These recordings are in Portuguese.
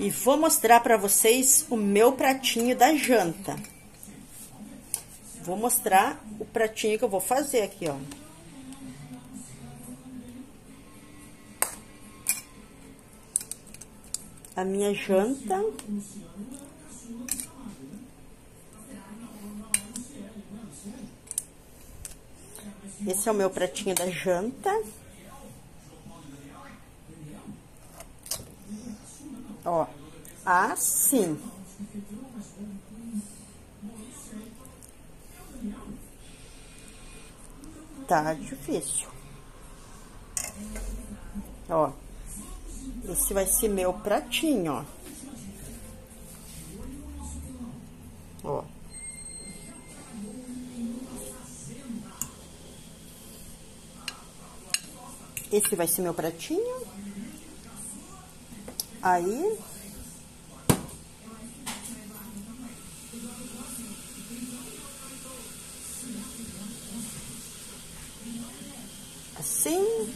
E vou mostrar pra vocês o meu pratinho da janta. Vou mostrar o pratinho que eu vou fazer aqui, ó. A minha janta. Esse é o meu pratinho da janta. Ó, assim. Tá difícil. Ó, esse vai ser meu pratinho, ó. Ó. Esse vai ser meu pratinho. Aí, assim,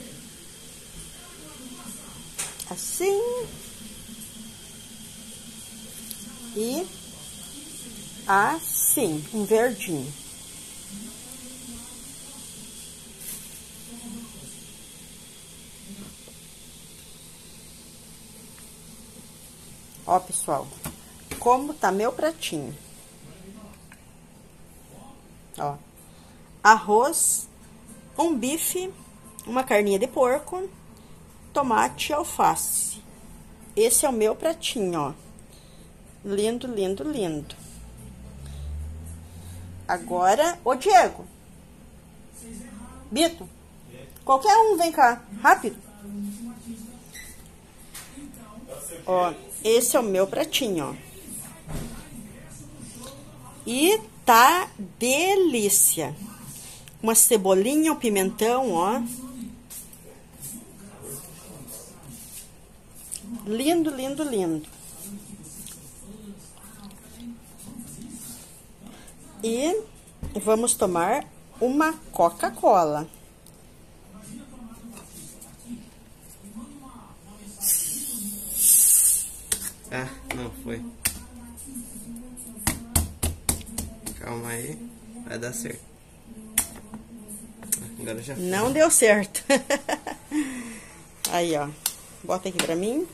assim, e assim, um verdinho. Ó, pessoal, como tá meu pratinho. Ó, arroz, um bife, uma carninha de porco, tomate e alface. Esse é o meu pratinho, ó. Lindo, lindo, lindo. Agora, ô Diego. Bito, qualquer um, vem cá, rápido. Ó, esse é o meu pratinho, ó. E tá delícia. Uma cebolinha, um pimentão, ó. Lindo, lindo, lindo. E vamos tomar uma Coca-Cola. Ah, não foi. Calma aí, vai dar certo. Agora já foi. Não deu certo. Aí, ó. Bota aqui pra mim.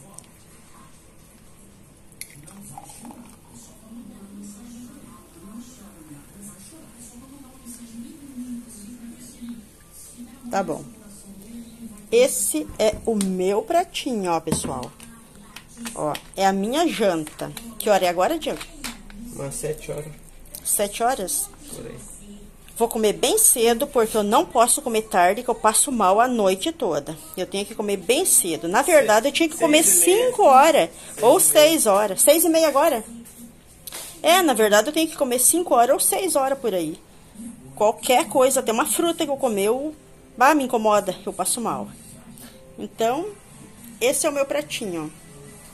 Tá bom. Esse é o meu pratinho, ó, pessoal. Ó, é a minha janta. Que hora é agora, Diego? Umas 7 horas. 7 horas? Por aí. Vou comer bem cedo, porque eu não posso comer tarde, que eu passo mal a noite toda. Eu tenho que comer bem cedo. Na verdade, eu tinha que comer 5 horas, ou 6 horas. 6 e meia agora? É, na verdade, eu tenho que comer 5 horas ou 6 horas por aí. Qualquer coisa, até uma fruta que eu comer, me incomoda, eu passo mal. Então, esse é o meu pratinho, ó.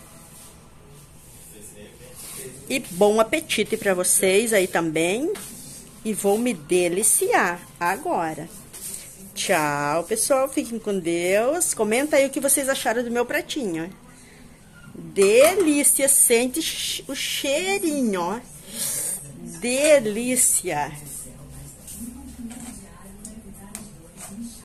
E bom apetite para vocês aí também. E vou me deliciar agora. Tchau, pessoal. Fiquem com Deus. Comenta aí o que vocês acharam do meu pratinho. Delícia. Sente o cheirinho, ó. Delícia.